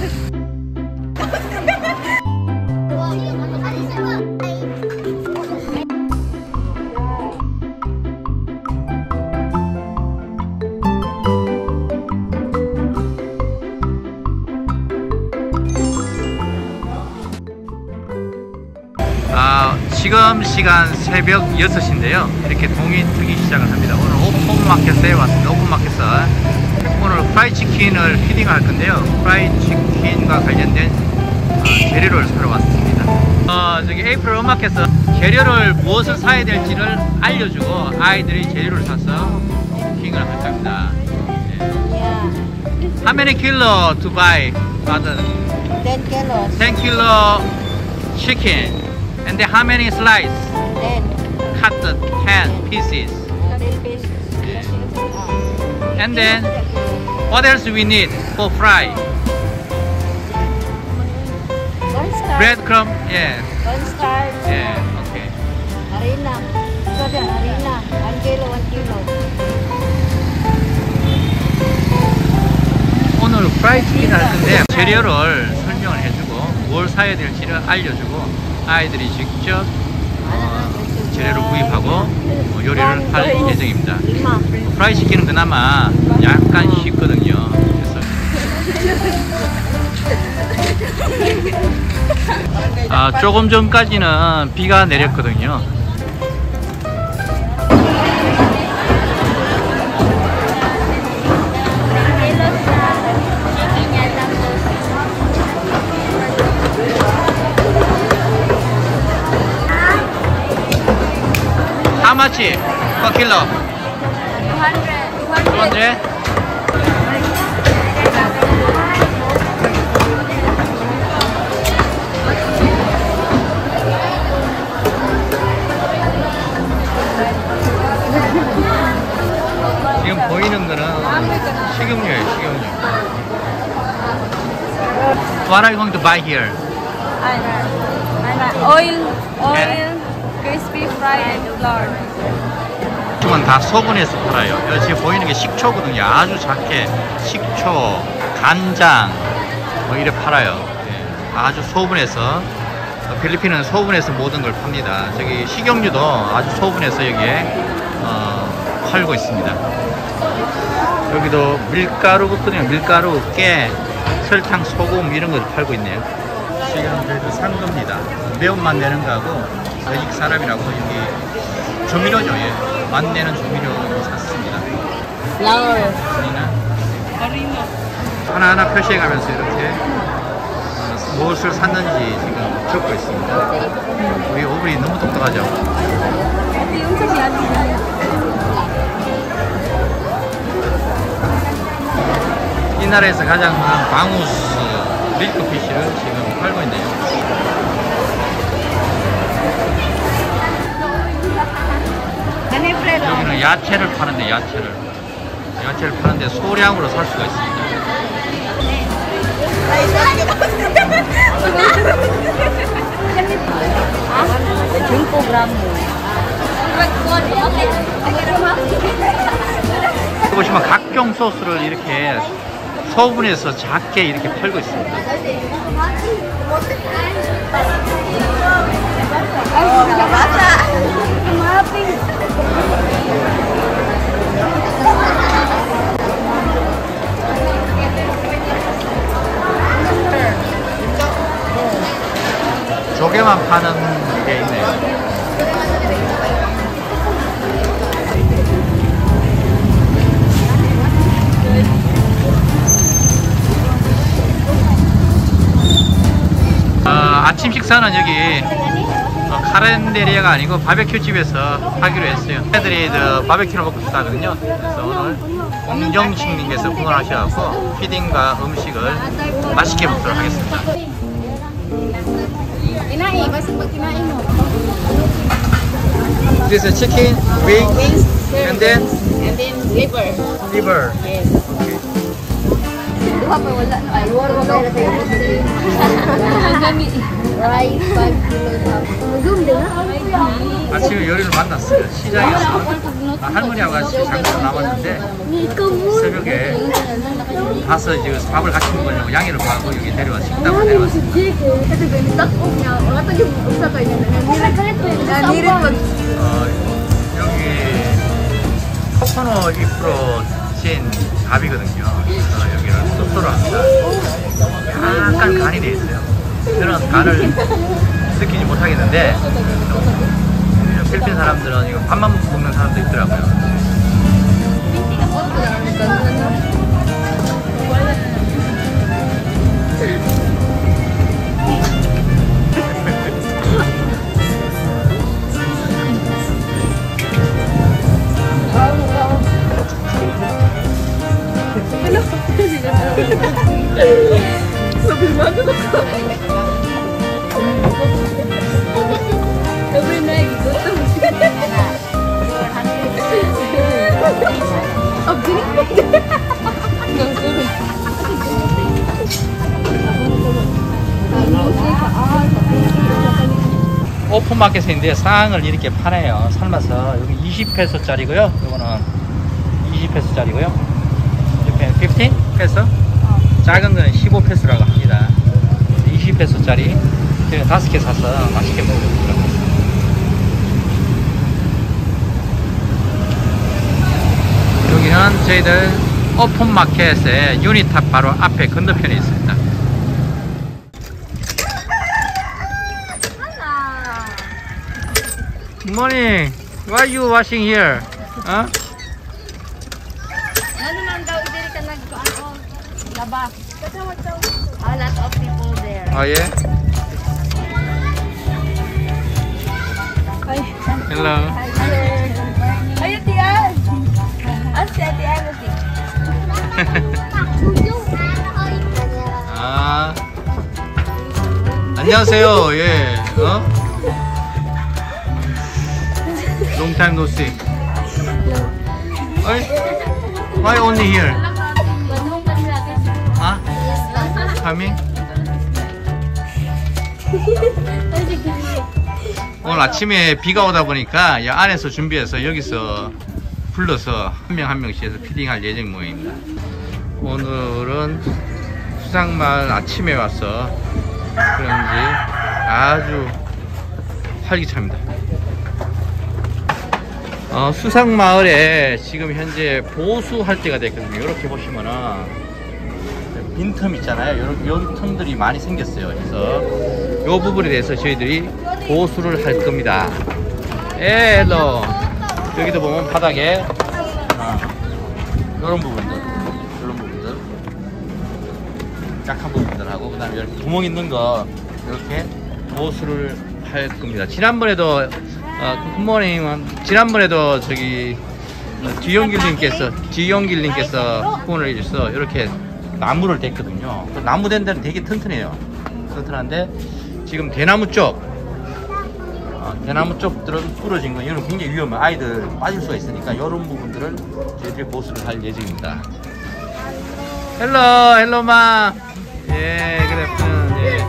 지금 시간 새벽 6시인데요. 이렇게 동이 트기 시작을 합니다. 오늘 오픈마켓에 왔습니다. 오픈마켓에 오늘 프라이치킨을 피딩할 건데요. 프라이치킨과 관련된 재료를 사러 왔습니다. 저기 에이프릴 오픈마켓에서 재료를 무엇을 사야 될지를 알려주고 아이들이 재료를 사서 쿠킹을 할 겁니다. How many kilo to buy? 10 kilos. 10 kilo chicken. And then how many slices? 10. Cut the 10 pieces. 10 pieces. And then what else we need for fry? Cornstarch. Breadcrumb? Yeah. Cornstarch. Yeah. Okay. Harina. Ito din, harina. 1 kilo, 1 kilo. 오늘 프라이치킨 할 건데 재료를 설명을 해주고 뭘 사야 될지를 알려주고 아이들이 직접 재료를 구입하고 요리를 할 예정입니다. 프라이치킨은 그나마 약간 쉽거든요. 그래서 조금 전까지는 비가 내렸거든요. How much per kilo? 200. 200? 지금 보이는 거는 식용유예요, 식용유. What are you going to buy here? Oil, crispy fried and flour. 지금은 다 소분해서 팔아요. 여기 지금 보이는 게 식초거든요. 아주 작게 식초, 간장 뭐 이래 팔아요. 예, 아주 소분해서 필리핀은 소분해서 모든 걸 팝니다. 저기 식용유도 아주 소분해서 여기에 팔고 있습니다. 여기도 밀가루거든요. 밀가루, 깨, 설탕, 소금 이런 걸 팔고 있네요. 지금 그래도 산 겁니다. 매운맛 내는 거하고 외국 사람이라고 여기 조미료죠. 예. 맛 내는 조미료를 샀습니다. Flour. 하나하나 표시해가면서 이렇게 무엇을 샀는지 지금 적고 있습니다. 우리 오븐이 너무 똑똑하죠. 이 나라에서 가장 흔한 방우스 밀크피쉬를 지금 팔고 있네요. 여기는 야채를 파는데 야채를 파는데 소량으로 살 수가 있습니다. 보시면 각종 소스를 이렇게 소분해서 작게 이렇게 팔고 있습니다. 조개만 파는 게 있네요. 아침 식사는 여기 카렌데리아가 아니고 바베큐 집에서 하기로 했어요. 애들이 바베큐를 먹고 싶다거든요. 그래서 오늘 공정식님께서 후원하셔서 피딩과 음식을 맛있게 먹도록 하겠습니다. This is chicken, wings, and then liver. Liver. Yes. Okay. Duha pa wala no. Ay, wala pa wala tayo. Gami. Rice 5 kilos. Zoom din ha? 아침에 요리를 만났어요. 시장에서 할머니하고 같이 장사로 나왔는데 새벽에 가서 지금 밥을 같이 먹으려고 양해를 구하고 여기 내려왔어요. 식당으로 내려왔어요. Kasi gamitak ko niya. Wala to yung usa kay na. Nirit pag 여기 코코넛 잎으로 찐 밥이거든요. 여기를 소스로 합니다. 약간 간이 돼 있어요. 저는 간을 느끼지 못하겠는데 필리핀 사람들은 이거 밥만 먹는 사람도 있더라고요. 오픈마켓인데 상을 이렇게 파네요. 삶아서 여기 20페소짜리고요. 이거는 20페소짜리고요. 이렇게 15페소. 작은 거는 15페소라고 합니다. 20페소짜리 제가 5개 사서 맛있게 먹어보도록 하겠습니다. 여기는 저희들 오픈마켓의 유니탑 바로 앞에 건너편에 있습니다. Good morning. Why are you washing here? Huh? Ano man daw diri ka nagkuan laba. A lot of people there. Oh yeah. Hello. Ayo Tian. Asti Tian asti. 아. 안녕하세요. 예. Long time no see. Why only here? Huh? Coming? 오늘 아침에 비가 오다 보니까 이 안에서 준비해서 여기서 불러서 한 명 한 명씩 해서 피딩할 예정 모양입니다. 오늘은 수상마을 아침에 와서 그런지 아주 활기차입니다. 수상마을에 지금 현재 보수할 때가 됐거든요. 이렇게 보시면은 빈틈 있잖아요. 여기 틈들이 많이 생겼어요. 그래서 이 부분에 대해서 저희들이 보수를 할 겁니다. 헬로. 여기도 보면 바닥에 이런 부분들, 약한 부분들하고 그다음에 이렇게 구멍 있는 거 이렇게 보수를 할 겁니다. 지난번에도 지난번에도 저기 지영길님께서 후원을 해주셔서 이렇게 나무를 댔거든요. 나무 된 데는 되게 튼튼해요. 튼튼한데 지금 대나무 쪽 대나무쪽들은 부러진 거 이거는 굉장히 위험해. 아이들 빠질 수가 있으니까 이런 부분들을 저희들이 보수를 할 예정입니다. 헬로 마. 예, 그래. 예.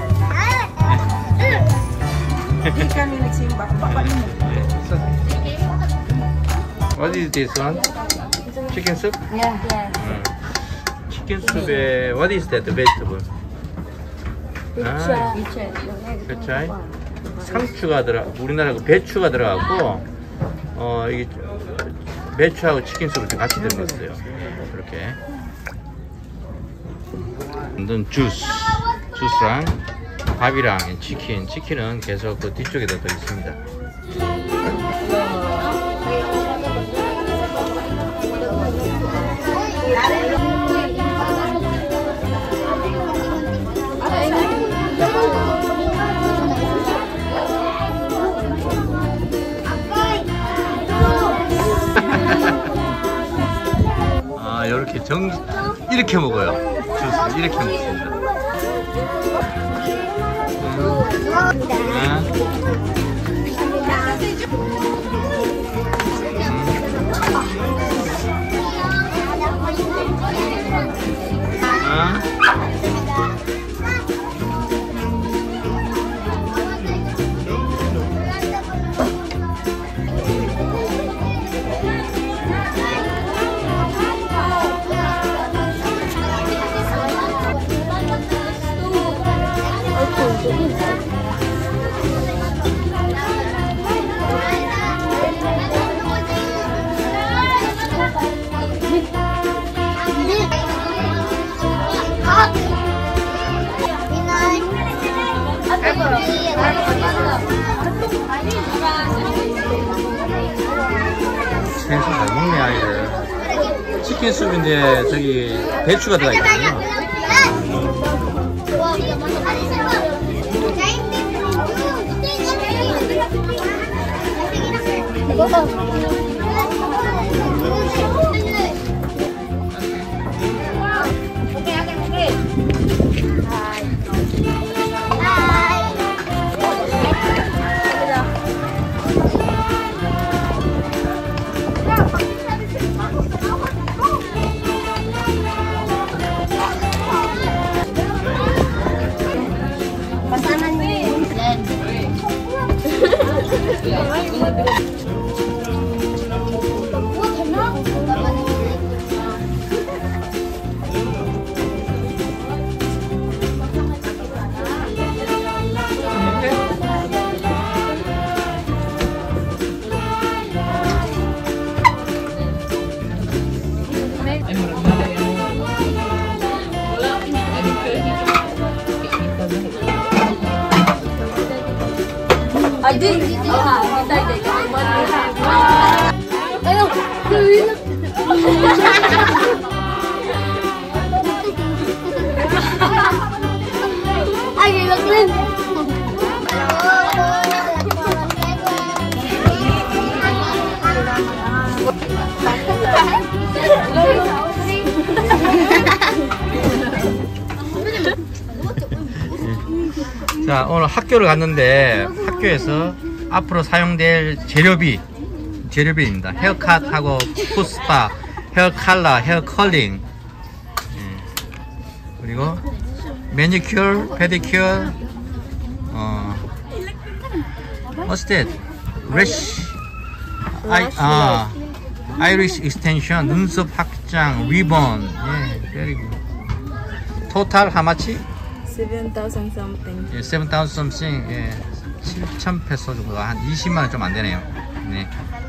What is this one? Chicken soup? Yeah. Chicken soup에 what is that vegetable? 배추. 상추가 우리나라 그 배추가 들어가고 이게 배추하고 치킨 소스 같이 들어갔어요. 이렇게 만든 주스랑 밥이랑 치킨은 계속 그 뒤쪽에다 더 있습니다. 이렇게 이렇게 먹어요. 주스 이렇게 먹습니다. 생선 잘 먹네 아이들. 치킨 수프인데 저기 배추가 들어가 있거든요. I did. Ay, lo clean. 자, 오늘 학교를 갔는데 학교에서 앞으로 사용될 재료비입니다. 헤어컷하고 푸스파, 헤어 칼라, 헤어 컬링, 그리고 매니큐어, 페디큐어, what's that? Lash, 아이리시 익스텐션, 눈썹 확장, 리본, 예, very good. 토탈 how much? 7,000 something. 예, 7,000 something, 예, 7,000 페소 정도가 한 20만 원 좀 안 되네요. 네.